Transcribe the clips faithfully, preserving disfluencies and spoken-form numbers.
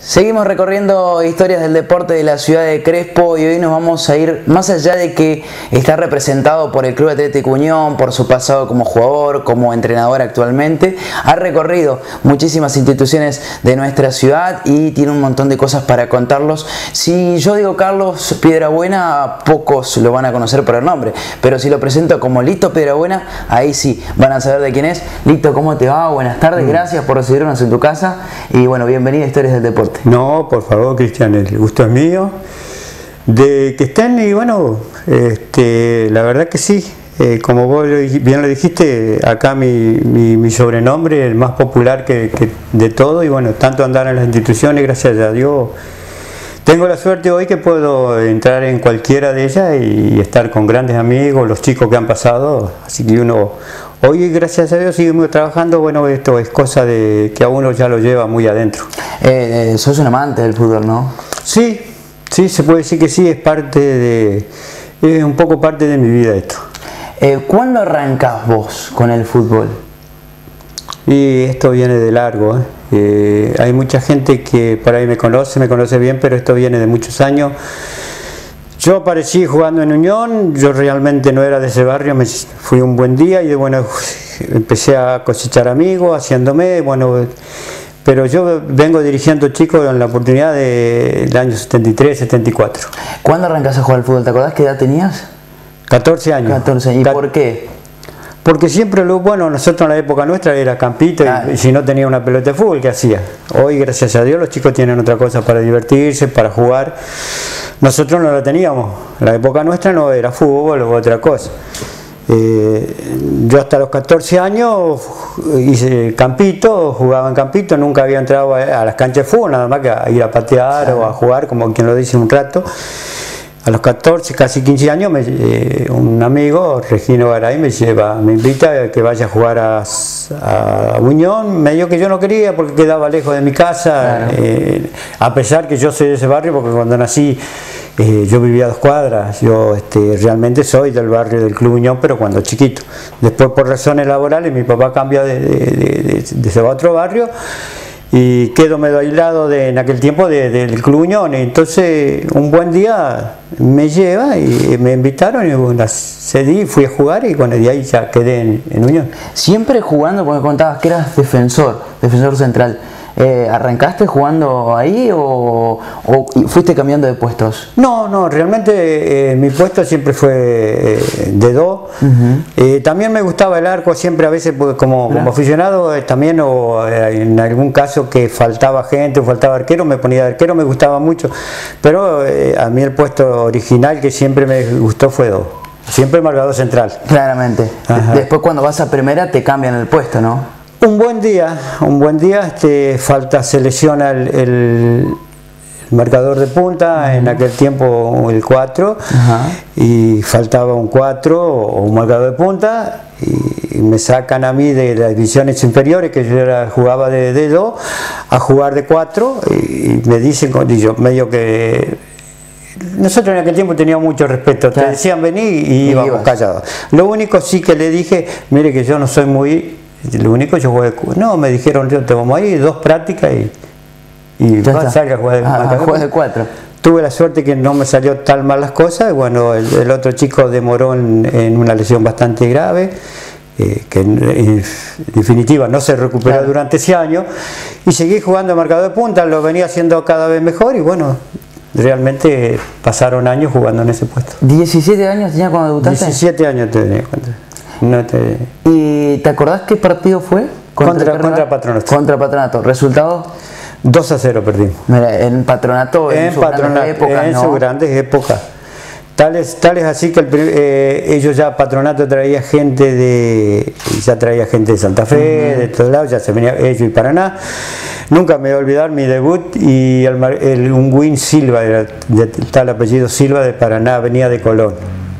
Seguimos recorriendo historias del deporte de la ciudad de Crespo y hoy nos vamos a ir más allá de que está representado por el Club Atlético Unión, por su pasado como jugador, como entrenador actualmente. Ha recorrido muchísimas instituciones de nuestra ciudad y tiene un montón de cosas para contarlos. Si yo digo Carlos Piedrabuena, pocos lo van a conocer por el nombre, pero si lo presento como Lito Piedrabuena, ahí sí van a saber de quién es. Lito, ¿cómo te va? Buenas tardes, gracias por recibirnos en tu casa y bueno, bienvenido a Historias del Deporte. No, por favor, Cristian, el gusto es mío. De que estén, y bueno, este, la verdad que sí, eh, como vos bien lo dijiste, acá mi, mi, mi sobrenombre, el más popular que, que de todo, y bueno, tanto andar en las instituciones, gracias a Dios, tengo la suerte hoy que puedo entrar en cualquiera de ellas y, y estar con grandes amigos, los chicos que han pasado, así que uno... Hoy, gracias a Dios, seguimos trabajando. Bueno, esto es cosa de que a uno ya lo lleva muy adentro. Eh, eh, sos un amante del fútbol, ¿no? Sí, sí, se puede decir que sí, es parte de, es un poco parte de mi vida esto. Eh, ¿Cuándo arrancás vos con el fútbol? Y esto viene de largo, ¿eh? Eh, hay mucha gente que por ahí me conoce, me conoce bien, pero esto viene de muchos años. Yo aparecí jugando en Unión, yo realmente no era de ese barrio, me fui un buen día y bueno, empecé a cosechar amigos, haciéndome, bueno, pero yo vengo dirigiendo chicos en la oportunidad de, del año setenta y tres, setenta y cuatro. ¿Cuándo arrancaste a jugar al fútbol? ¿Te acordás qué edad tenías? catorce años. catorce, ¿y por qué? Porque siempre, lo bueno, nosotros en la época nuestra era campito ah. y, y si no tenía una pelota de fútbol, ¿qué hacía? Hoy, gracias a Dios, los chicos tienen otra cosa para divertirse, para jugar. Nosotros no la teníamos, en la época nuestra no era fútbol o otra cosa. Eh, yo hasta los catorce años hice campito, jugaba en campito, nunca había entrado a, a las canchas de fútbol, nada más que a ir a patear sí. o a jugar, como quien lo dice un rato. A los catorce, casi quince años, me, eh, un amigo, Regino Garay, me lleva, me invita a que vaya a jugar a, a Unión, medio que yo no quería porque quedaba lejos de mi casa, claro. eh, a pesar que yo soy de ese barrio, porque cuando nací eh, yo vivía a dos cuadras, yo este, realmente soy del barrio del Club Unión, pero cuando chiquito. Después por razones laborales mi papá cambia de, de, de, de, de ese otro barrio, y quedo medio aislado de, en aquel tiempo de, de, del Club Unión. Entonces un buen día me lleva y me invitaron y bueno, cedí, fui a jugar y bueno, de ahí ya quedé en, en Unión. Siempre jugando, porque contabas que eras defensor, defensor central. Eh, ¿Arrancaste jugando ahí o, o fuiste cambiando de puestos? No, no, realmente eh, mi puesto siempre fue eh, de dos. Uh-huh. eh, también me gustaba el arco, siempre a veces pues, como, como aficionado eh, también, o eh, en algún caso que faltaba gente o faltaba arquero, me ponía de arquero, me gustaba mucho. Pero eh, a mí el puesto original que siempre me gustó fue dos. Siempre marcador central. Claramente. Ajá. Después cuando vas a primera te cambian el puesto, ¿no? Un buen día, un buen día, este, falta, se lesiona el, el, el marcador de punta, uh-huh. en aquel tiempo el cuatro, uh-huh. y faltaba un cuatro o un marcador de punta, y me sacan a mí de las divisiones inferiores, que yo era, jugaba de, de dos, a jugar de cuatro, y, y me dicen, y yo medio que... Nosotros en aquel tiempo teníamos mucho respeto, claro. Te decían venir y, y íbamos callados. Lo único sí que le dije, mire que yo no soy muy... Lo único yo jugué, no, me dijeron, yo te vamos a ir, dos prácticas y, y vas a jugar de, ah, de cuatro. Tuve la suerte que no me salió tan mal las cosas, y bueno, el, el otro chico demoró en, en una lesión bastante grave, eh, que en, en definitiva no se recuperó claro. durante ese año, y seguí jugando marcador de punta, lo venía haciendo cada vez mejor, y bueno, realmente pasaron años jugando en ese puesto. ¿diecisiete años tenía cuando debutaste? diecisiete años tenía cuando... No te... ¿Y te acordás qué partido fue? Contra, contra, contra Patronato. Contra Patronato. ¿Resultado? dos a cero perdimos. Mira, en Patronato, en, en sus Patronato, grandes épocas, en ¿no? sus grandes épocas. Tales, tales así que el, eh, ellos ya, Patronato traía gente de, ya traía gente de Santa Fe, uh-huh. de todos lados, ya se venía ellos y Paraná. Nunca me voy a olvidar mi debut y el, el, un Win Silva, era de tal apellido Silva, de Paraná, venía de Colón.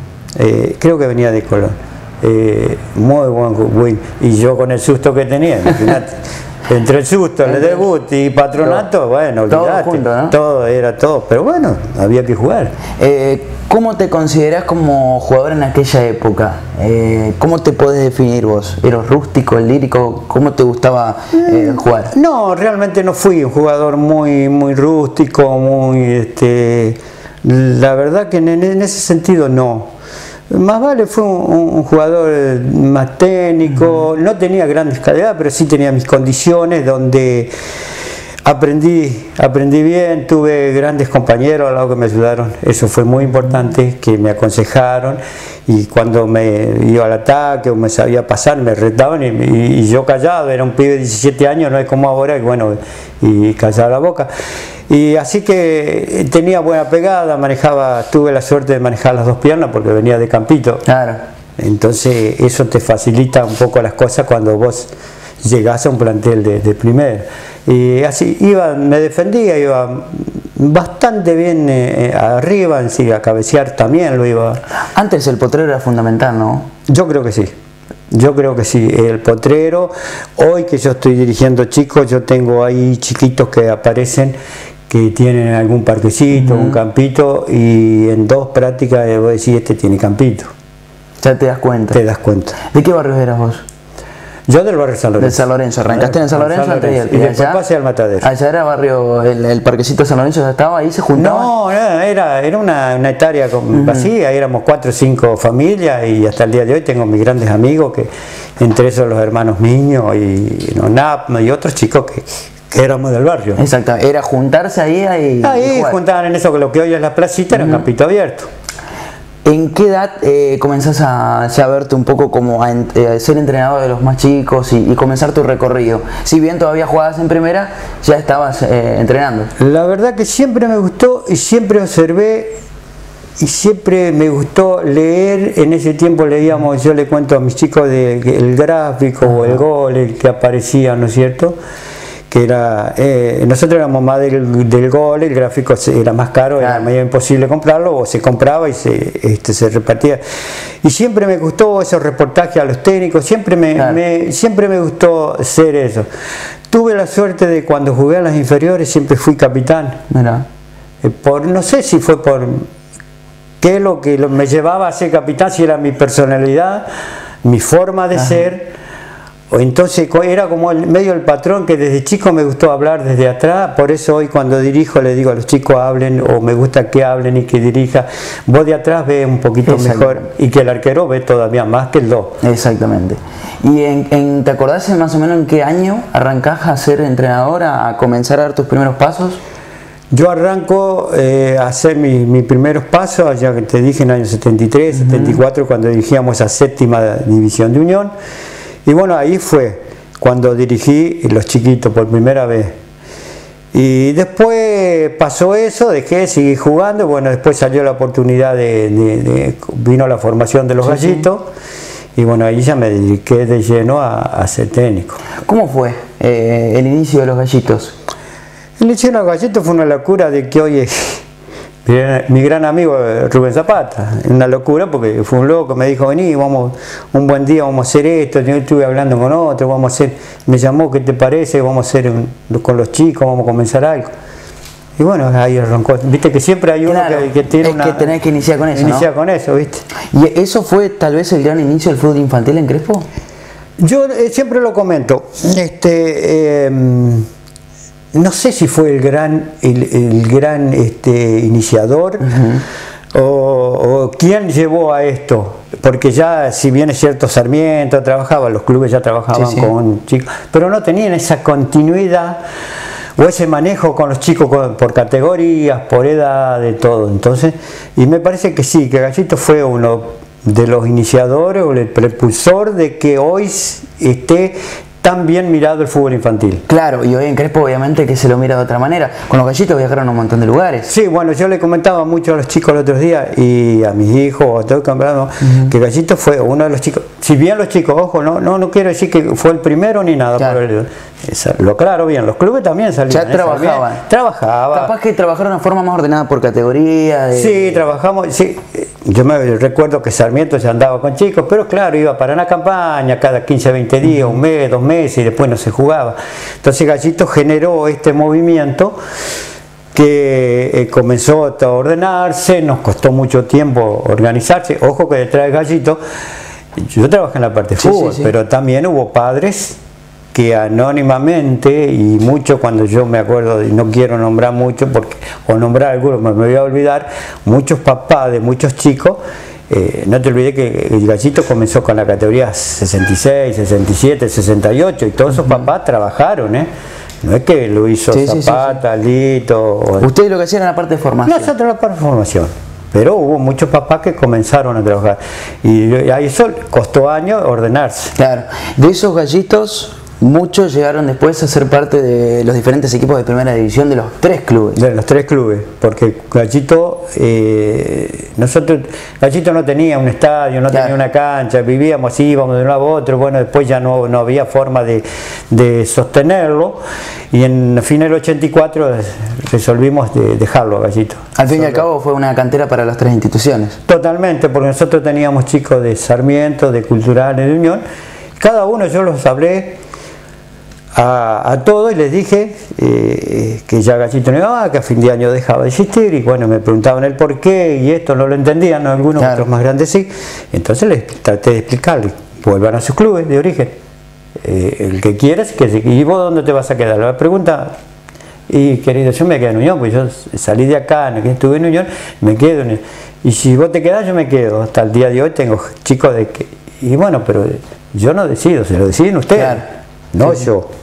Eh, creo que venía de Colón. Eh, muy buen win, y yo con el susto que tenía, imagínate. Entre el susto, el debut y patronato, todo, bueno, olvidate, todo, junto, ¿no? Todo, era todo, pero bueno, había que jugar. Eh, ¿Cómo te considerás como jugador en aquella época? Eh, ¿Cómo te podés definir vos? ¿Eras rústico, lírico? ¿Cómo te gustaba eh, jugar? No, realmente no fui un jugador muy, muy rústico, muy, este, la verdad que en, en ese sentido no. Más vale fue un, un jugador más técnico, uh-huh. No tenía grandes calidades, pero sí tenía mis condiciones donde aprendí, aprendí bien, tuve grandes compañeros al lado que me ayudaron, eso fue muy importante, que me aconsejaron y cuando me iba al ataque o me sabía pasar me retaban y, y, y yo callado, era un pibe de diecisiete años, no es como ahora, y bueno, y callaba la boca. Y así que tenía buena pegada, manejaba, tuve la suerte de manejar las dos piernas porque venía de campito. Claro. Entonces eso te facilita un poco las cosas cuando vos llegás a un plantel de, de primera. Y así iba, me defendía, iba bastante bien eh, arriba, en sí, a cabecear también lo iba. Antes el potrero era fundamental, ¿no? Yo creo que sí. Yo creo que sí, el potrero, hoy que yo estoy dirigiendo chicos, yo tengo ahí chiquitos que aparecen que tienen algún parquecito, uh-huh. un campito, y en dos prácticas voy a decir, este tiene campito. Ya te das cuenta. Te das cuenta. ¿De qué barrio eras vos? Yo del barrio San Lorenzo. De San Lorenzo, arrancaste en San Lorenzo, San Lorenzo. Antes, y, y después allá, pasé al Matadero. Allá era barrio, el, el parquecito de San Lorenzo ya estaba ahí, se juntaba. No, era, era una, una hectárea con, uh-huh. vacía, éramos cuatro o cinco familias y hasta el día de hoy tengo mis grandes amigos, que entre esos los hermanos Miño y no, Napma y otros chicos que, que éramos del barrio. Exacto, era juntarse ahí y Ahí y juntaban en eso que lo que hoy es la placita, era uh-huh. un campito abierto. ¿En qué edad eh, comenzás a, a verte un poco como a, a ser entrenador de los más chicos y, y comenzar tu recorrido? Si bien todavía jugabas en primera, ya estabas eh, entrenando. La verdad que siempre me gustó y siempre observé y siempre me gustó leer. En ese tiempo leíamos, yo le cuento a mis chicos de, de, el gráfico uh-huh. o el gol, el que aparecía, ¿no es cierto? Que era, eh, nosotros éramos más del, del gol, el gráfico era más caro, claro. Era medio imposible comprarlo, o se compraba y se, este, se repartía. Y siempre me gustó esos reportajes a los técnicos, siempre me, claro. me, siempre me gustó ser eso. Tuve la suerte de cuando jugué a las inferiores, siempre fui capitán. Mira. Eh, por, no sé si fue por qué lo que lo, me llevaba a ser capitán, si era mi personalidad, mi forma de Ajá. ser. Entonces era como el, medio el patrón que desde chico me gustó hablar desde atrás, por eso hoy cuando dirijo le digo a los chicos hablen, o me gusta que hablen y que dirija. Vos de atrás ves un poquito mejor y que el arquero ve todavía más que el dos. Exactamente. ¿Y en, en, te acordás más o menos en qué año arrancás a ser entrenador, a, a comenzar a dar tus primeros pasos? Yo arranco eh, a hacer mis mi primeros pasos, ya que te dije en el año setenta y tres, uh-huh. setenta y cuatro, cuando dirigíamos esa séptima división de Unión. Y bueno, ahí fue cuando dirigí los chiquitos por primera vez. Y después pasó eso, dejé, seguí jugando. Bueno, después salió la oportunidad de, de, de vino la formación de los sí, gallitos. Sí. Y bueno, ahí ya me dediqué de lleno a, a ser técnico. ¿Cómo fue eh, el inicio de los gallitos? El inicio de los gallitos fue una locura de que hoy es... Mi gran amigo Rubén Zapata, una locura porque fue un loco, me dijo vení, vamos, un buen día vamos a hacer esto, yo estuve hablando con otro, vamos a hacer, me llamó, ¿qué te parece? Vamos a hacer un, con los chicos, vamos a comenzar algo. Y bueno, ahí arrancó, viste que siempre hay uno claro, que, que tiene es una... que tenés que iniciar con eso, Iniciar ¿no? con eso, viste. ¿Y eso fue tal vez el gran inicio del fútbol infantil en Crespo? Yo eh, siempre lo comento, este... Eh, no sé si fue el gran, el, el gran este, iniciador uh-huh. o, o quién llevó a esto, porque ya si bien es cierto Sarmiento trabajaba, los clubes ya trabajaban sí, sí. con chicos, pero no tenían esa continuidad o ese manejo con los chicos con, por categorías, por edad, de todo. Entonces, y me parece que sí, que Gallito fue uno de los iniciadores o el propulsor de que hoy esté tan bien mirado el fútbol infantil. Claro, y hoy en Crespo obviamente que se lo mira de otra manera. Con los gallitos viajaron a un montón de lugares. Sí, bueno, yo le comentaba mucho a los chicos los otros días y a mis hijos, a todo el campeonato, uh-huh. que Gallito fue uno de los chicos, si bien los chicos, ojo, no, no, no quiero decir que fue el primero ni nada, claro. pero el, lo claro, bien, los clubes también salían. Ya trabajaban. Trabajaban. Capaz que trabajaron de forma más ordenada por categoría. De... Sí, trabajamos, sí. yo me recuerdo que Sarmiento ya andaba con chicos, pero claro, iba para una campaña cada quince, veinte días, un mes, dos meses, y después no se jugaba. Entonces Gallito generó este movimiento que eh, comenzó a ordenarse, nos costó mucho tiempo organizarse. Ojo que detrás de Gallito, yo trabajé en la parte de sí, fútbol, sí, sí. pero también hubo padres que anónimamente, y mucho cuando yo me acuerdo, y no quiero nombrar mucho, porque o nombrar algunos me, me voy a olvidar, muchos papás de muchos chicos, eh, no te olvides que el Gallito comenzó con la categoría sesenta y seis, sesenta y siete, sesenta y ocho, y todos esos papás trabajaron, ¿eh? No es que lo hizo sí, Zapata, sí, sí, sí. Lito. O... Ustedes lo que hacían era la parte de formación. Nosotros la parte de formación. Pero hubo muchos papás que comenzaron a trabajar. Y a eso costó años ordenarse. Claro. De esos gallitos, muchos llegaron después a ser parte de los diferentes equipos de primera división de los tres clubes. De los tres clubes, porque Gallito, eh, nosotros, Gallito no tenía un estadio, no claro. tenía una cancha, vivíamos así, íbamos de un lado a otro, bueno, después ya no, no había forma de, de sostenerlo, y en fin del ochenta y cuatro resolvimos de dejarlo a Gallito. Al fin y al cabo fue una cantera para las tres instituciones. Totalmente, porque nosotros teníamos chicos de Sarmiento, de Culturales, de Unión, cada uno yo los hablé A, a todos y les dije eh, que ya Gallito no iba, que a fin de año dejaba de existir, y bueno, me preguntaban el por qué, y esto no lo entendían, algunos, claro. otros más grandes sí. Entonces les traté de explicarles: vuelvan a sus clubes de origen, eh, el que quieras, que ¿y vos dónde te vas a quedar? La pregunta, y querido, yo me quedé en Unión, pues yo salí de acá, estuve en Unión, me quedo en Unión, y si vos te quedás yo me quedo. Hasta el día de hoy tengo chicos de que, y bueno, pero yo no decido, se lo deciden ustedes, claro. no sí, yo.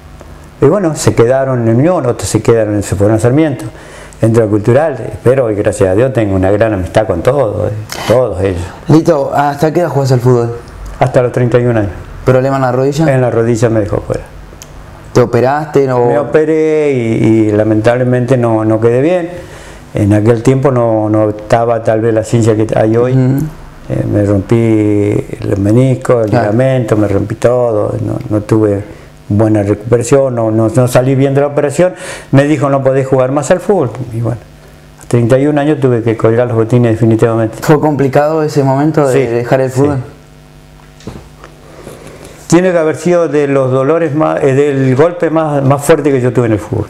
Y bueno, se quedaron en Unión, otros se quedaron, se fueron a Sarmiento. Dentro de Cultural, espero y gracias a Dios tengo una gran amistad con todos, eh, todos ellos. Lito, ¿hasta qué edad jugás al fútbol? Hasta los treinta y un años. ¿Problema en la rodilla? En la rodilla me dejó fuera. ¿Te operaste? No? Me operé y, y lamentablemente no, no quedé bien. En aquel tiempo no, no estaba tal vez la ciencia que hay hoy. Uh-huh. eh, me rompí los meniscos, el claro. ligamento, me rompí todo, no, no tuve buena recuperación, no, no, no salí bien de la operación. Me dijo: no podés jugar más al fútbol. Y bueno, a treinta y un años tuve que colgar los botines definitivamente. ¿Fue complicado ese momento de sí, dejar el fútbol? Sí. Tiene que haber sido de los dolores más, eh, del golpe más, más fuerte que yo tuve en el fútbol.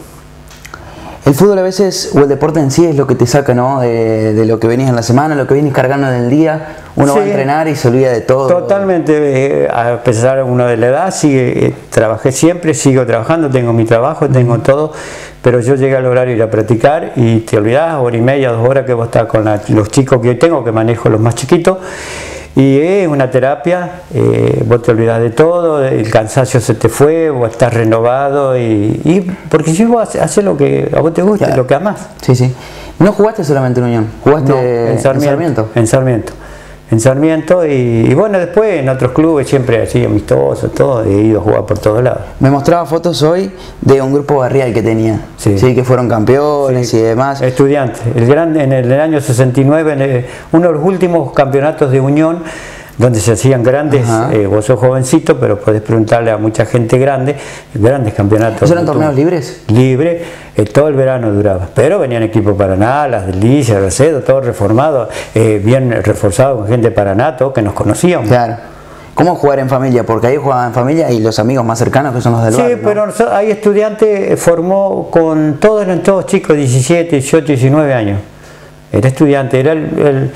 El fútbol a veces, o el deporte en sí, es lo que te saca, ¿no? De, de lo que venís en la semana, lo que venís cargando en el día. Uno sí, va a entrenar y se olvida de todo. Totalmente, eh, a pesar de uno de la edad, sigue, eh, trabajé siempre, sigo trabajando, tengo mi trabajo, tengo uh-huh. todo, pero yo llegué al horario de ir a practicar y te olvidás, hora y media, dos horas que vos estás con la, los chicos que hoy tengo, que manejo los más chiquitos, y es una terapia, eh, vos te olvidás de todo, el cansancio se te fue, vos estás renovado, y, y porque si vos haces, haces lo que a vos te gusta, claro. lo que amás. Sí, sí. No jugaste solamente en Unión, jugaste no, en, Sarmiento, en Sarmiento. En Sarmiento. En Sarmiento y, y bueno, después en otros clubes siempre así amistosos, todo, he ido a jugar por todos lados. Me mostraba fotos hoy de un grupo barrial que tenía, sí, sí que fueron campeones sí. y demás. Estudiantes, el gran, en el año sesenta y nueve, en el, uno de los últimos campeonatos de Unión, donde se hacían grandes, eh, vos sos jovencito, pero podés preguntarle a mucha gente grande, grandes campeonatos. ¿Esos eran torneos libres? Libre, eh, todo el verano duraba, pero venían equipos Paraná, Las Delicias, Recedo, todo reformado, eh, bien reforzado con gente de Paraná, todo que nos conocíamos. Claro. ¿Cómo jugar en familia? Porque ahí jugaban en familia y los amigos más cercanos que son los del sí, barrio. Sí, pero ¿no? Hay estudiantes, formó con todos, eran todos chicos, diecisiete, dieciocho, diecinueve años. Era estudiante, era el... el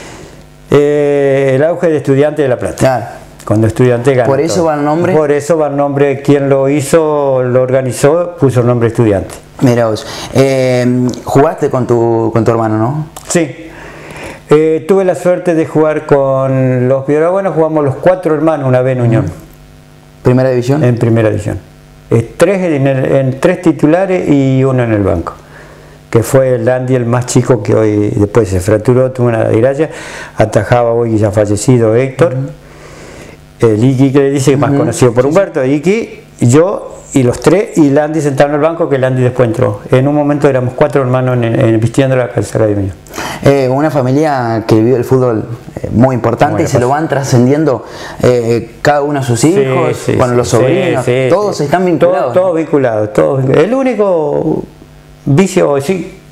Eh, el auge de Estudiantes de La Plata. Claro. Cuando Estudiantes ganó. Por eso todo. va el nombre. Por eso va el nombre. Quien lo hizo, lo organizó, puso el nombre Estudiante. Mira vos. Eh, ¿Jugaste con tu, con tu hermano, no? Sí. Eh, tuve la suerte de jugar con los Piedrabuenos, jugamos los cuatro hermanos una vez en Unión. ¿Primera división? En primera división. Eh, tres, en, el, en tres titulares y uno en el banco. Que fue el Andy, el más chico, que hoy después se fracturó, tuvo una desgracia, atajaba hoy ya fallecido Héctor, uh-huh. el Iki que le dice, más uh-huh. conocido por Humberto, Iki, yo y los tres, y Landy sentado en el banco, que Landy después entró. En un momento éramos cuatro hermanos en, en, vistiendo la calzada de Unión. Eh, una familia que vivió el fútbol eh, muy importante muy y se lo van trascendiendo eh, cada uno a sus hijos, sí, sí, con sí, los sobrinos, sí, sí, todos sí. están vinculados. Todos todo vinculados, todo vinculados. El único vicio, sí,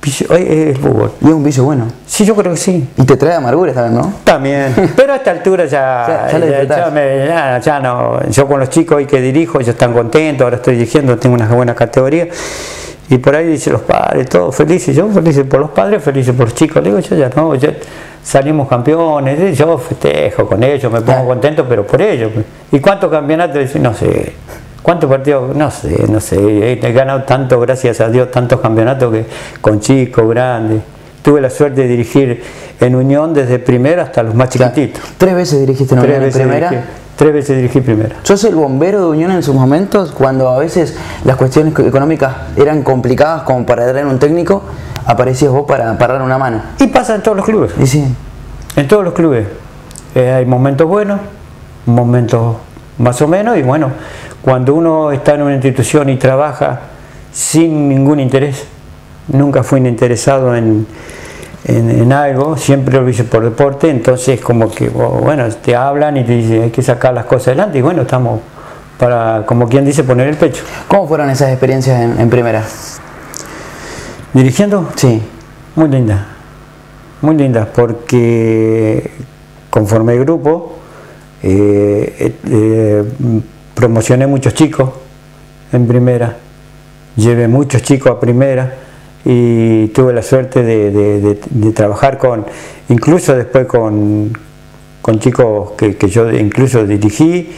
vicio, es el fútbol. Y es un vicio bueno. Sí, yo creo que sí. Y te trae amarguras también, ¿no? También, pero a esta altura ya, ya, ya, ya, ya, me, ya, ya no. Yo con los chicos hoy que dirijo, ellos están contentos, ahora estoy dirigiendo, tengo una buena categoría. Y por ahí dicen los padres, todos felices, yo felices por los padres, felices por los chicos. Le digo, yo ya no, yo, salimos campeones, yo festejo con ellos, me pongo contento, pero por ellos. ¿Y cuántos campeonatos? No sé. ¿Cuántos partidos? No sé, no sé. He ganado tanto, gracias a Dios, tantos campeonatos que con chicos, grandes. Tuve la suerte de dirigir en Unión desde primera hasta los más chiquititos. ¿Tres veces dirigiste en Unión en primera? Dirigí, tres veces dirigí primera. ¿Sos el bombero de Unión en sus momentos? Cuando a veces las cuestiones económicas eran complicadas como para traer un técnico, aparecías vos para, para dar una mano. Y pasa en todos los clubes. Y sí. En todos los clubes. Eh, hay momentos buenos, momentos más o menos, y bueno, cuando uno está en una institución y trabaja sin ningún interés, nunca fui interesado en, en, en algo, siempre lo hice por deporte, entonces como que, bueno, te hablan y te dicen hay que sacar las cosas adelante, y bueno, estamos para, como quien dice, poner el pecho. ¿Cómo fueron esas experiencias en, en primera? ¿Dirigiendo? Sí. Muy linda, muy linda, porque conforme el grupo, eh, eh, eh, promocioné muchos chicos en primera, llevé muchos chicos a primera y tuve la suerte de, de, de, de trabajar con, incluso después con, con chicos que, que yo incluso dirigí,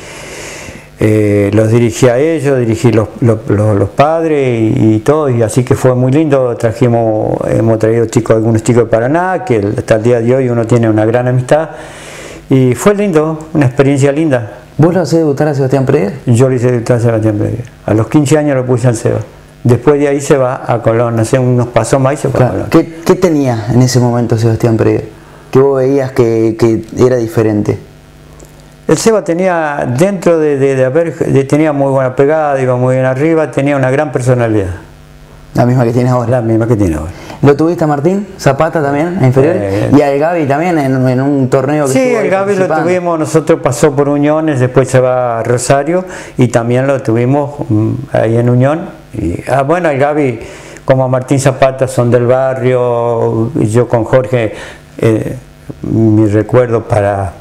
eh, los dirigí a ellos, dirigí los, los, los, los padres y, y todo, y así que fue muy lindo. Trajimos, hemos traído chicos, algunos chicos de Paraná, que hasta el día de hoy uno tiene una gran amistad, y fue lindo, una experiencia linda. ¿Vos lo hacés debutar a Sebastián Predier? Yo le hice debutar a Sebastián Predier. A los quince años lo puse al Seba. Después de ahí se va a Colón, hace unos pasos más y se fue claro. a Colón. ¿Qué, ¿Qué tenía en ese momento Sebastián Predier? ¿Qué vos veías que, que era diferente? El Seba tenía, dentro de, de, de haber, de, tenía muy buena pegada, iba muy bien arriba, tenía una gran personalidad. La misma que tiene ahora. La misma que tiene ahora. ¿Lo tuviste a Martín Zapata también, en inferior? Eh, y al Gaby también en, en un torneo que sí, el Gaby lo tuvimos, nosotros pasó por Uniones, después se va a Rosario y también lo tuvimos um, ahí en Unión. Y, ah, bueno, el Gaby como a Martín Zapata son del barrio, y yo con Jorge, eh, mi recuerdo para...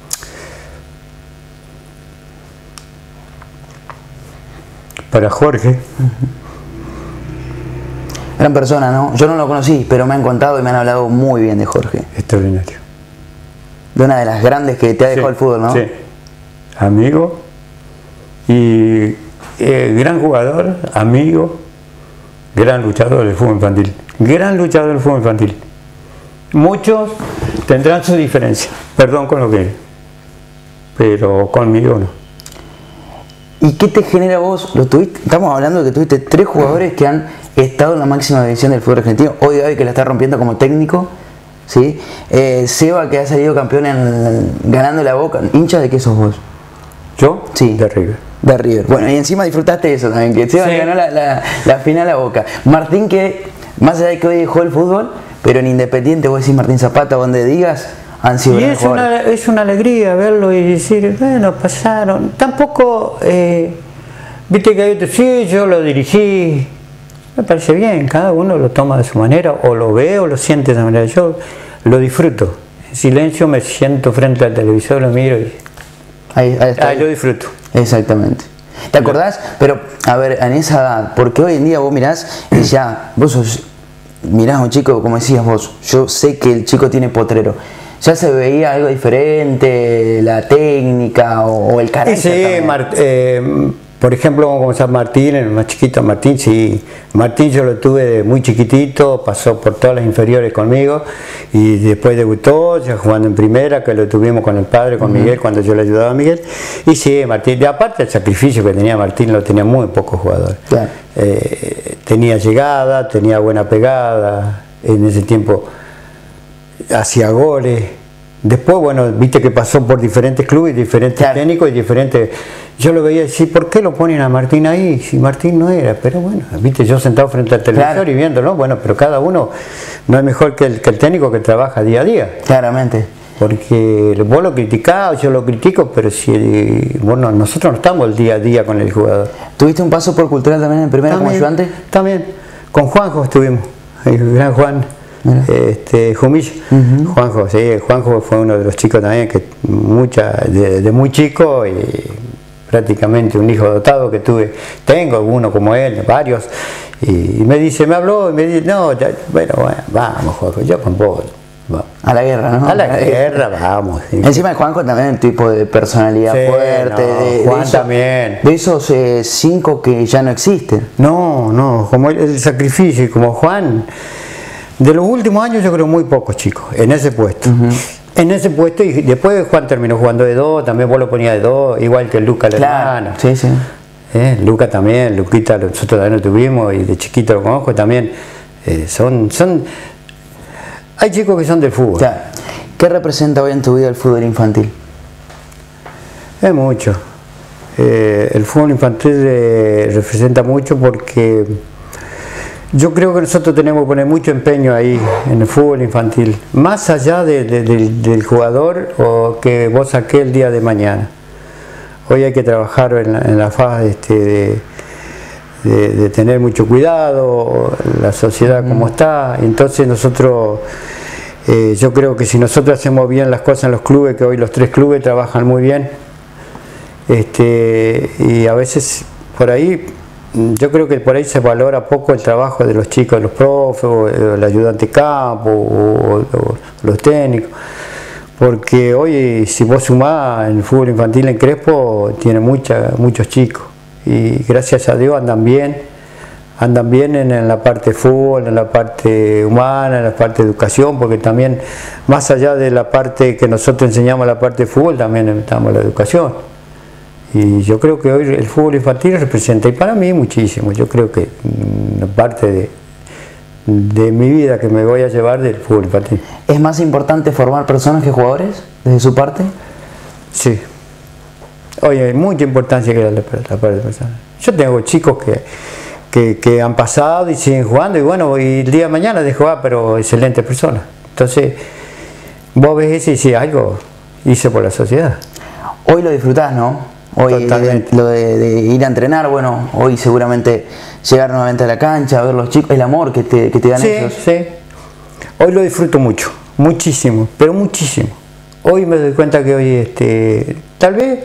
para Jorge. Uh-huh. Gran persona, ¿no? Yo no lo conocí, pero me han contado y me han hablado muy bien de Jorge. Extraordinario. De una de las grandes que te ha dejado sí, el fútbol, ¿no? Sí. Amigo y eh, gran jugador, amigo, gran luchador del fútbol infantil. Gran luchador del fútbol infantil. Muchos tendrán su diferencia, perdón con lo que, pero conmigo no. ¿Y qué te genera vos? Lo tuviste, estamos hablando de que tuviste tres jugadores que han estado en la máxima división del fútbol argentino. Hoy Gaby que la está rompiendo como técnico, ¿sí? Eh, Seba que ha salido campeón en, ganando la Boca. ¿Hincha de qué sos vos? ¿Yo? Sí. De River. De River. Bueno, y encima disfrutaste eso también, que Seba sí. ganó la, la, la final a Boca. Martín que, más allá de que hoy dejó el fútbol, pero en Independiente, vos decís Martín Zapata, donde digas... Y es una, es una alegría verlo y decir, bueno, pasaron. Tampoco, eh, viste que hay otros, sí, yo lo dirigí, me parece bien, cada uno lo toma de su manera, o lo ve o lo siente de esa manera. Yo lo disfruto, en silencio me siento frente al televisor, lo miro y ahí, ahí, está ahí lo disfruto. Exactamente. ¿Te acordás? Pero, a ver, en esa edad, porque hoy en día vos mirás y ya, vos sos, mirás a un chico, como decías vos, yo sé que el chico tiene potrero. ¿Ya se veía algo diferente, la técnica o, o el carácter? Sí, Mar, eh, por ejemplo, como San Martín, el más chiquito Martín, sí. Martín yo lo tuve de muy chiquitito, pasó por todas las inferiores conmigo y después debutó, ya jugando en primera, que lo tuvimos con el padre, con uh-huh. Miguel, cuando yo le ayudaba a Miguel. Y sí, Martín, de aparte el sacrificio que tenía Martín, lo tenía muy pocos jugadores. Claro. Eh, tenía llegada, tenía buena pegada, en ese tiempo hacía goles. Después, bueno, viste que pasó por diferentes clubes, diferentes claro. técnicos y diferentes... Yo lo veía y decía, ¿por qué lo ponen a Martín ahí? Si Martín no era, pero bueno, viste, yo sentado frente al televisor claro. y viéndolo, bueno, pero cada uno no es mejor que el, que el técnico que trabaja día a día. Claramente. Porque vos lo criticás, yo lo critico, pero si, bueno, nosotros no estamos el día a día con el jugador. ¿Tuviste un paso por Cultural también en primera como ayudante? También, con Juanjo estuvimos. el gran Juan, este, Jumillo, uh-huh. Juanjo, sí, Juanjo fue uno de los chicos también que mucha, de, de muy chico y prácticamente un hijo dotado que tuve, tengo uno como él, varios, y, y me dice, me habló y me dice, no, ya, bueno, bueno, vamos Juanjo, yo con vos. Vamos. A la guerra, ¿no? A la guerra, vamos. Sí. Encima de Juanjo también un tipo de personalidad sí, fuerte. No, de, Juan de esos, también. De esos eh, cinco que ya no existen. No, no, como el, el sacrificio, y como Juan, de los últimos años yo creo muy pocos chicos, en ese puesto. Uh-huh. En ese puesto, y después Juan terminó jugando de dos, también vos lo ponías de dos, igual que Luca, el claro, hermano. Sí, sí. Eh, Luca también, Luquita, nosotros también lo tuvimos, y de chiquito lo conozco también. Eh, son, son... Hay chicos que son del fútbol. Claro. ¿Qué representa hoy en tu vida el fútbol infantil? Es mucho. Eh, el fútbol infantil eh, representa mucho porque yo creo que nosotros tenemos que poner mucho empeño ahí en el fútbol infantil, más allá de, de, de, del jugador o que vos saqué el día de mañana. Hoy hay que trabajar en la, en la fase este, de, de, de tener mucho cuidado, la sociedad mm. como está, entonces nosotros, eh, yo creo que si nosotros hacemos bien las cosas en los clubes, que hoy los tres clubes trabajan muy bien, este, y a veces por ahí, yo creo que por ahí se valora poco el trabajo de los chicos, de los profes, o el ayudante de campo, o, o, o los técnicos, porque hoy si vos sumás en el fútbol infantil en Crespo, tiene mucha, muchos chicos, y gracias a Dios andan bien, andan bien en, en la parte de fútbol, en la parte humana, en la parte de educación, porque también, más allá de la parte que nosotros enseñamos, la parte de fútbol, también estamos la educación. Y yo creo que hoy el fútbol infantil representa, y para mí muchísimo, yo creo que una parte de, de mi vida que me voy a llevar del fútbol infantil. ¿Es más importante formar personas que jugadores, desde su parte? Sí. Oye, hay mucha importancia que darle a la parte de personas. Yo tengo chicos que, que, que han pasado y siguen jugando, y bueno, y el día de mañana de jugar, pero excelentes personas. Entonces, vos ves eso y decís, algo hice por la sociedad. Hoy lo disfrutás, ¿no? Hoy de, lo de, de ir a entrenar, bueno, hoy seguramente llegar nuevamente a la cancha, ver los chicos, el amor que te, que te dan sí, ellos. Sí, hoy lo disfruto mucho, muchísimo, pero muchísimo. Hoy me doy cuenta que hoy, este, tal vez,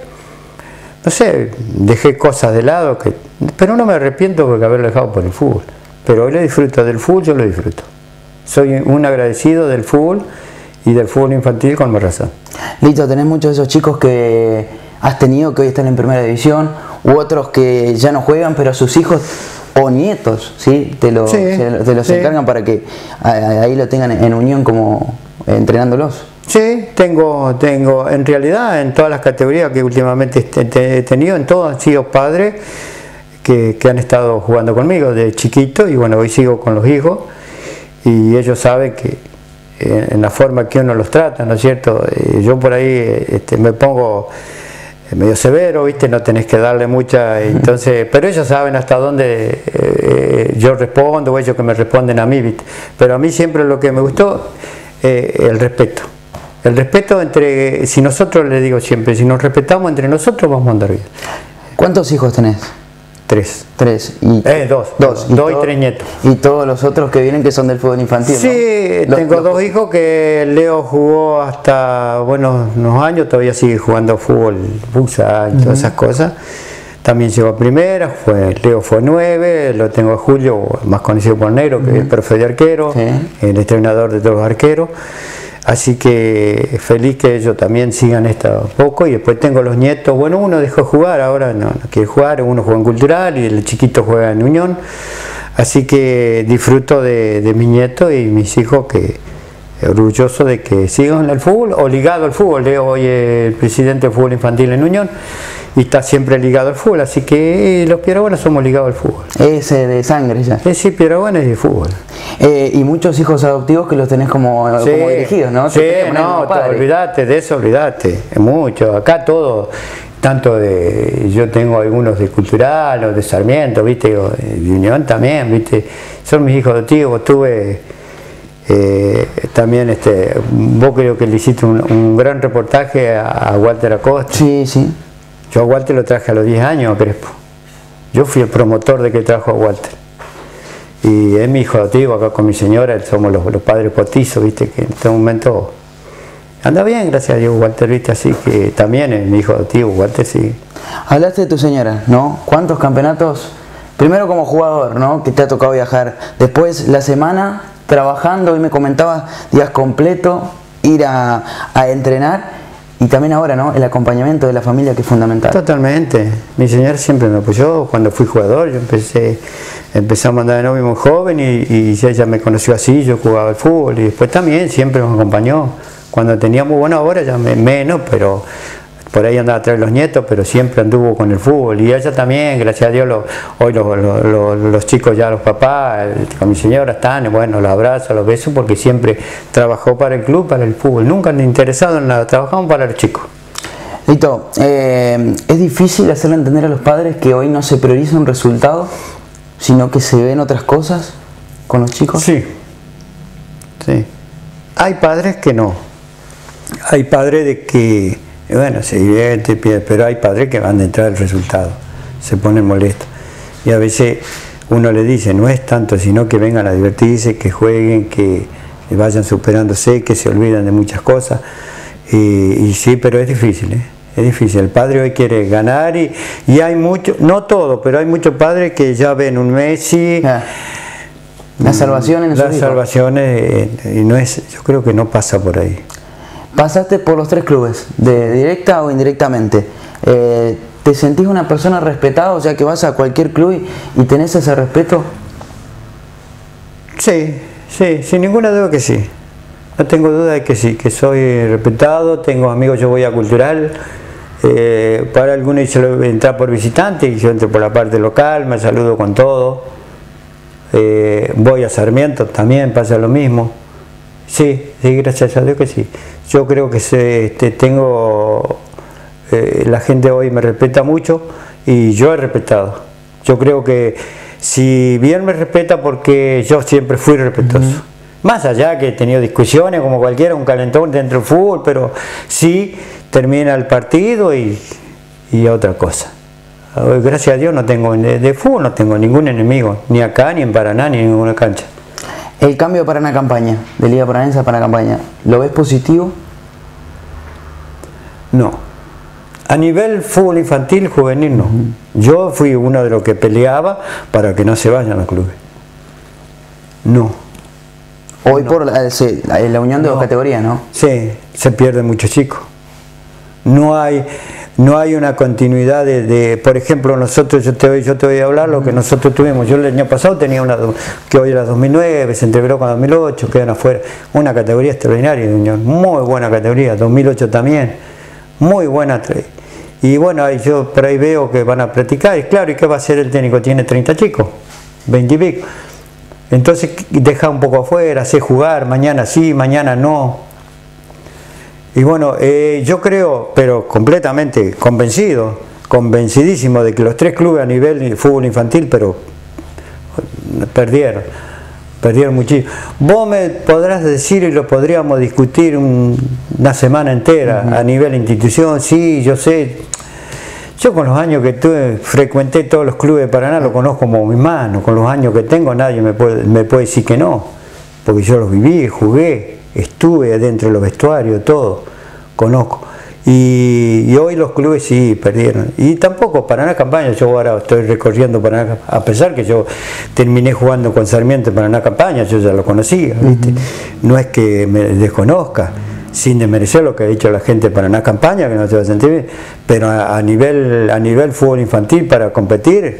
no sé, dejé cosas de lado, que, pero no me arrepiento porque haberlo dejado por el fútbol. Pero hoy lo disfruto del fútbol, yo lo disfruto. Soy un agradecido del fútbol y del fútbol infantil con más razón. Lito, tenés muchos de esos chicos que has tenido que hoy están en primera división, u otros que ya no juegan, pero sus hijos o nietos, ¿sí? Te, lo, sí, se, te los sí. encargan para que ahí lo tengan en unión como entrenándolos. Sí, tengo, tengo, en realidad en todas las categorías que últimamente he tenido, en todas han sido padres que, que han estado jugando conmigo de chiquito, y bueno, hoy sigo con los hijos, y ellos saben que en la forma que uno los trata, ¿no es cierto? Yo por ahí este, me pongo medio severo, ¿viste? No tenés que darle mucha, entonces, pero ellos saben hasta dónde eh, yo respondo, o ellos que me responden a mí, ¿viste? Pero a mí siempre lo que me gustó, eh, el respeto. El respeto entre, si nosotros, les digo siempre, si nos respetamos entre nosotros, vamos a andar bien. ¿Cuántos hijos tenés? Tres. Tres. Y, eh, dos. Dos. Y, dos y tres nietos. ¿Y todos los otros que vienen que son del fútbol infantil? Sí, ¿no? tengo los, dos los... hijos que Leo jugó hasta, bueno, unos años, todavía sigue jugando fútbol, futsal y uh-huh. todas esas cosas. También llegó a primera, fue, Leo fue nueve, lo tengo a Julio, más conocido por Negro, que uh-huh. es el profe de arquero, sí. el entrenador de todos los arqueros. Así que feliz que ellos también sigan esto poco, y después tengo los nietos, bueno, uno dejó jugar, ahora no, no quiere jugar, uno juega en Cultural y el chiquito juega en Unión, así que disfruto de, de mis nietos y mis hijos, que orgulloso de que sigan en el fútbol o ligado al fútbol. Leo hoy es el presidente de fútbol infantil en Unión y está siempre ligado al fútbol, así que los Piedrabuenas somos ligados al fútbol. Es eh, de sangre ya. Eh, sí, Piedrabuenas es de fútbol. Eh, y muchos hijos adoptivos que los tenés como, sí, como dirigidos, ¿no? Sí, no, olvídate de eso, olvídate, es mucho. Acá todo, tanto de, yo tengo algunos de Cultural o de Sarmiento, viste, o de Unión también, viste, son mis hijos adoptivos. Tuve eh, también, este, vos creo que le hiciste un, un gran reportaje a, a Walter Acosta. Sí, sí. Yo a Walter lo traje a los diez años a Crespo. Yo fui el promotor de que trajo a Walter. y es mi hijo adoptivo acá con mi señora, somos los, los padres potizos, viste, que en este momento anda bien, gracias a Dios, Walter, viste, así que también es mi hijo adoptivo, Walter, sí. Hablaste de tu señora, ¿no? ¿Cuántos campeonatos? Primero como jugador, ¿no? Que te ha tocado viajar. Después la semana trabajando, y me comentabas días completos, ir a, a entrenar. Y también ahora, ¿no? El acompañamiento de la familia, que es fundamental. Totalmente. Mi señora siempre me apoyó cuando fui jugador. Yo empecé, empezamos a andar de novio muy joven y, y ella me conoció así, yo jugaba al fútbol. Y después también siempre nos acompañó. Cuando teníamos buena hora, ya me, menos, pero por ahí andaba atrás de los nietos, pero siempre anduvo con el fútbol. Y ella también, gracias a Dios, lo, hoy los, los, los, los chicos ya, los papás, el, con mi señora están, bueno, los abrazo, los besos, porque siempre trabajó para el club, para el fútbol. Nunca han interesado en nada, trabajamos para los chicos. Lito, eh, ¿es difícil hacerle entender a los padres que hoy no se prioriza un resultado, sino que se ven otras cosas con los chicos? Sí, sí. Hay padres que no. Hay padres de que... Bueno, se divierte, pero hay padres que van detrás del resultado, se ponen molestos. Y a veces uno le dice, no es tanto, sino que vengan a divertirse, que jueguen, que vayan superándose, que se olvidan de muchas cosas. Y, y sí, pero es difícil, ¿eh? Es difícil. El padre hoy quiere ganar y, y hay muchos, no todo, pero hay muchos padres que ya ven un Messi. Ah. Las salvaciones. Las salvaciones, y no es, yo creo que no pasa por ahí. Pasaste por los tres clubes, de directa o indirectamente. Eh, ¿Te sentís una persona respetada, o sea que vas a cualquier club y, y tenés ese respeto? Sí, sí, sin ninguna duda que sí. No tengo duda de que sí, que soy respetado, tengo amigos, yo voy a Cultural, eh, para algunos yo entrar por visitante y yo entro por la parte local, me saludo con todo. Eh, voy a Sarmiento, también pasa lo mismo. Sí, sí, gracias a Dios que sí. Yo creo que se, este, tengo, eh, la gente hoy me respeta mucho y yo he respetado. Yo creo que si bien me respeta porque yo siempre fui respetuoso. Uh-huh. Más allá que he tenido discusiones como cualquiera, un calentón dentro del fútbol, pero sí termina el partido y, y otra cosa. Hoy, gracias a Dios no tengo, de, de fútbol no tengo ningún enemigo, ni acá, ni en Paraná, ni en ninguna cancha. El cambio para una campaña, de Liga Paranense a Paracampaña, ¿lo ves positivo? No. A nivel fútbol infantil, juvenil, no. Uh-huh. Yo fui uno de los que peleaba para que no se vayan los clubes. No. Hoy no. por la, la unión de no. dos categorías, ¿no? Sí, se pierden muchos chicos. No hay... No hay una continuidad de, de, por ejemplo, nosotros, yo te, voy, yo te voy a hablar lo que nosotros tuvimos. Yo el año pasado tenía una, que hoy era dos mil nueve, se integró con dos mil ocho, quedan afuera. Una categoría extraordinaria de Unión, muy buena categoría, dos mil ocho también, muy buena. Y bueno, ahí yo por ahí veo que van a practicar, y claro, ¿y qué va a hacer el técnico? Tiene treinta chicos, veinte y pico. Entonces deja un poco afuera, hace jugar, mañana sí, mañana no. Y bueno, eh, yo creo, pero completamente convencido, convencidísimo de que los tres clubes a nivel de fútbol infantil, pero perdieron, perdieron muchísimo. Vos me podrás decir y lo podríamos discutir un, una semana entera. Uh-huh. A nivel de institución, sí, yo sé. Yo con los años que tuve, frecuenté todos los clubes de Paraná, lo conozco como mi mano. Con los años que tengo nadie me puede, me puede decir que no, porque yo los viví, jugué. Estuve dentro de los vestuarios, todo, conozco. Y, y hoy los clubes sí perdieron. Y tampoco Paraná Campaña, yo ahora estoy recorriendo Paraná, a pesar que yo terminé jugando con Sarmiento en Paraná Campaña, yo ya lo conocía, ¿viste? Uh-huh. No es que me desconozca, sin desmerecer lo que ha dicho la gente de Paraná Campaña, que no se va a sentir bien, pero a, a, nivel, a nivel fútbol infantil para competir,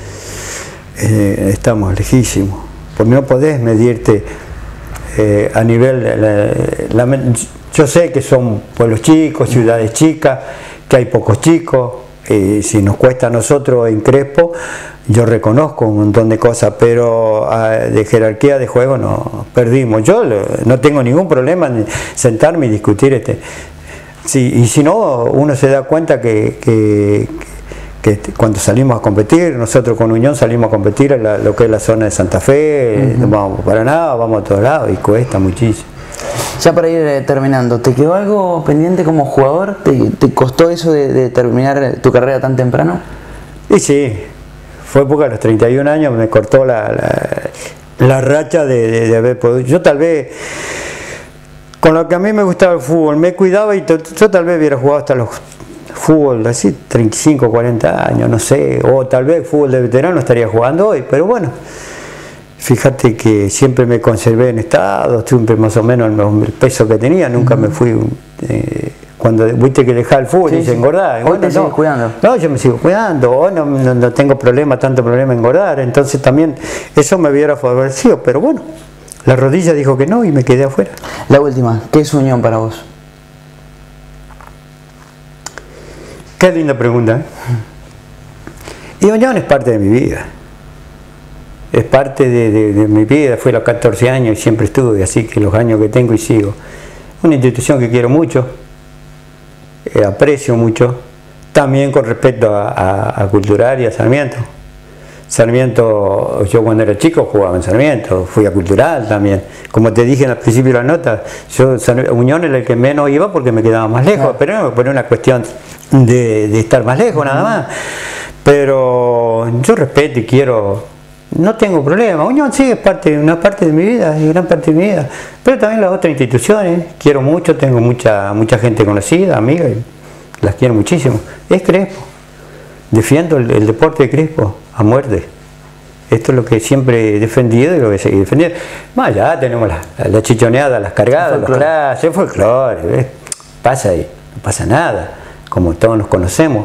eh, estamos lejísimos, porque no podés medirte. Eh, a nivel, la, la, yo sé que son pueblos chicos, ciudades chicas, que hay pocos chicos, eh, si nos cuesta a nosotros en Crespo, yo reconozco un montón de cosas, pero a, de jerarquía de juego no perdimos. Yo no tengo ningún problema en sentarme y discutir este. Sí, y si no, uno se da cuenta que, que, que cuando salimos a competir, nosotros con Unión salimos a competir en la, lo que es la zona de Santa Fe, uh-huh. Vamos para nada, vamos a todos lados y cuesta muchísimo. Ya para ir eh, terminando, ¿te quedó algo pendiente como jugador? ¿Te, te costó eso de, de terminar tu carrera tan temprano? Y sí, fue porque a los treinta y un años me cortó la, la, la racha de, de, de haber podido. Yo tal vez, con lo que a mí me gustaba el fútbol, me cuidaba y to, yo tal vez hubiera jugado hasta los fútbol así, treinta y cinco, cuarenta años, no sé, o tal vez fútbol de veterano estaría jugando hoy, pero bueno, fíjate que siempre me conservé en estado, siempre más o menos el, el peso que tenía, nunca uh-huh. me fui, eh, cuando viste que dejaba el fútbol sí, y se engordaba. Hoy bueno, te no, sigues cuidando. No, yo me sigo cuidando, hoy no, no, no tengo problema, tanto problema en engordar, entonces también eso me hubiera favorecido, pero bueno, la rodilla dijo que no y me quedé afuera. La última, ¿qué es Unión para vos? Qué linda pregunta, ¿eh? Y Unión es parte de mi vida. Es parte de, de, de mi vida, fue a los catorce años y siempre estuve, así que los años que tengo y sigo. Una institución que quiero mucho, eh, aprecio mucho, también con respecto a, a, a Cultural y a Sarmiento. Sarmiento, yo cuando era chico jugaba en Sarmiento, fui a Cultural también. Como te dije al principio de la nota, yo Unión era el que menos iba porque me quedaba más lejos, claro. Pero no, por una cuestión de, de estar más lejos nada más. Pero yo respeto y quiero, no tengo problema. Unión sí es parte, una parte de mi vida, es gran parte de mi vida. Pero también las otras instituciones, quiero mucho, tengo mucha, mucha gente conocida, amigas, y las quiero muchísimo. Es Crespo, defiendo el, el deporte de Crespo a muerte. Esto es lo que siempre he defendido y lo que seguir defendiendo. Más allá tenemos la, la chichoneada, las cargadas, las clases, el folclore, ¿ves? Pasa ahí, no pasa nada, como todos nos conocemos.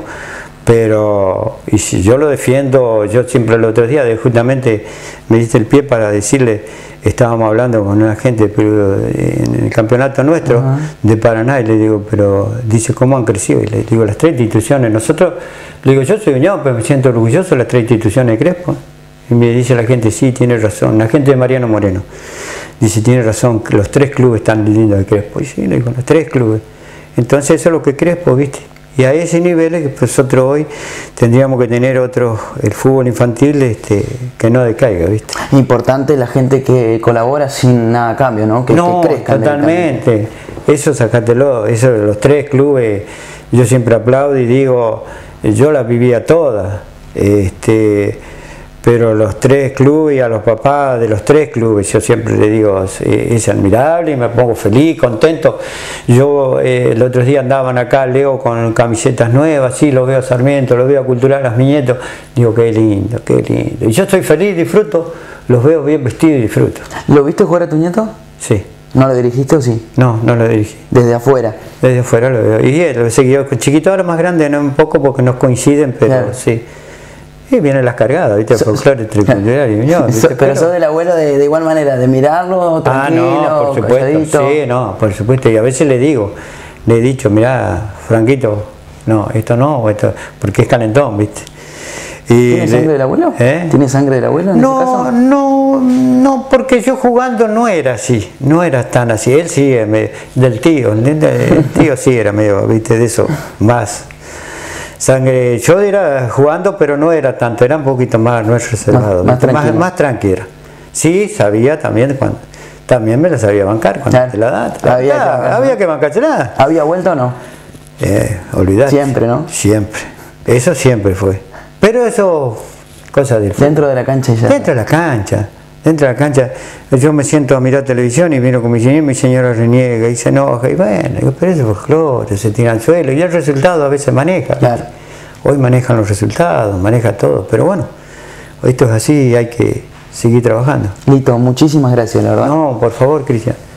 Pero, y si yo lo defiendo, yo siempre el otro día, justamente me diste el pie para decirle, estábamos hablando con una gente pero en el campeonato nuestro uh-huh. de Paraná, y le digo, pero dice, ¿cómo han crecido? Y le digo, las tres instituciones, nosotros, le digo, yo soy Unión, pero me siento orgulloso de las tres instituciones de Crespo. Y me dice la gente, sí, tiene razón, la gente de Mariano Moreno, dice, tiene razón, que los tres clubes están lindos de Crespo. Y sí, le digo, los tres clubes. Entonces eso es lo que Crespo, ¿viste? Y a ese nivel es que nosotros hoy tendríamos que tener otro, el fútbol infantil este, que no decaiga, ¿viste? Importante la gente que colabora sin nada a cambio, ¿no? Que, no, que crezcan. Totalmente. Eso sacátelo, eso de los tres clubes, yo siempre aplaudo y digo, yo las vivía todas, este, pero los tres clubes y a los papás de los tres clubes, yo siempre le digo, es, es admirable y me pongo feliz, contento. Yo eh, el otro día andaban acá, Leo, con camisetas nuevas, sí, lo veo a Sarmiento, lo veo a Cultural, a mis nietos, digo, qué lindo, qué lindo. Y yo estoy feliz, disfruto, los veo bien vestidos y disfruto. ¿Lo viste jugar a tu nieto? Sí. ¿No lo dirigiste o sí? No, no lo dirigí. ¿Desde afuera? Desde afuera lo veo. Y él lo he seguido con chiquito, ahora más grande, no un poco porque nos coinciden, pero claro. Sí. Y vienen las cargadas, ¿viste? So, folclore, tricultural y Unión, ¿viste? So, pero sos del abuelo de, de igual manera, de mirarlo tranquilo, ah, no, por supuesto, calladito. Sí, no, por supuesto, y a veces le digo, le he dicho, mirá, Franquito, no, esto no, esto, porque es calentón, ¿viste? Y ¿Tiene sangre le, del abuelo? ¿eh? ¿Tiene sangre del abuelo en no, ese caso? No, no, porque yo jugando no era así, no era tan así, él sí, me, del tío, el tío sí era medio, ¿viste? De eso, más sangre, yo era jugando, pero no era tanto, era un poquito más, no es reservado, más, más, más, más tranquilo. Sí, sabía también cuando, también me la sabía bancar cuando claro. te la dan. Había, ah, que, había que bancársela. ¿Había vuelto o no? Eh, olvidate. Siempre, ¿no? Siempre. Eso siempre fue. Pero eso, cosa del fútbol. Dentro de la cancha ya. Dentro de la cancha. Dentro de la cancha, yo me siento a mirar televisión y vino con mi señora, mi señora reniega y se enoja, y bueno, pero eso es folclore, se tira al suelo, y el resultado a veces maneja. Claro. Hoy manejan los resultados, maneja todo, pero bueno, esto es así y hay que seguir trabajando. Lito, muchísimas gracias, la verdad. No, por favor, Cristian.